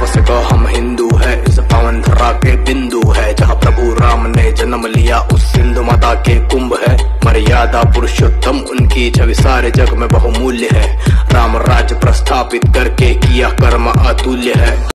से कहो हम हिंदू है, इस पावन धरा के बिंदु है। जहाँ प्रभु राम ने जन्म लिया उस सिंधु माता के कुंभ है। मर्यादा पुरुषोत्तम उनकी छवि सारे जग में बहुमूल्य है। राम राज्य प्रस्थापित करके किया कर्म अतुल्य है।